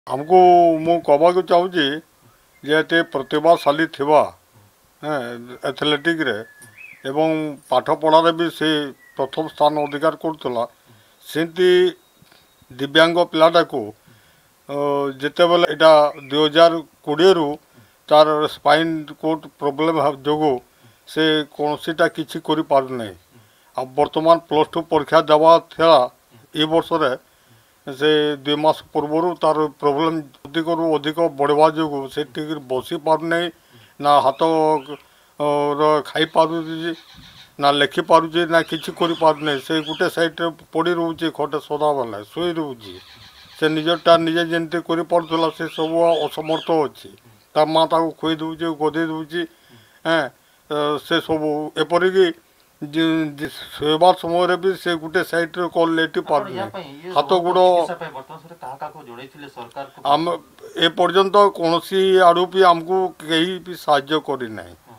आमको मु कहवाक चाहूँगी जे प्रतिभाशाली थिबा एथलेटिक रे एवं पाठ पढ़ारे भी से प्रथम स्थान अधिकार करुला सेमती दिव्यांग पिलाटा को जिते बेले इटा 2020 रु तार स्पाइन कोड प्रोब्लेम जोगु से कौनसीटा किसी करि पारु नहीं। अब वर्तमान +2 परीक्षा देवा था ये वर्ष रे से 2 मास पूर्वर तार प्रोब्लेम अधिक अधिक बढ़वा जो से बसी पार नहीं ना हाथ खाई पारुची ना लिखि पारुची ना किसी कर पार से गोटे साइड पड़ी रोचे खटे सदा बेले शुई रोचे से निजटा निजे जमी कर से सब असमर्थ अच्छी ता माँ ताको खुई दूचे गदे दूची से सब एपरिकी शोबार समय भी से गोटे साइड कल लेटी पार हाथ गोड़ आम ए पर्यंत कौन आड़ू भी आमको कहीं भी साहाय्य करना।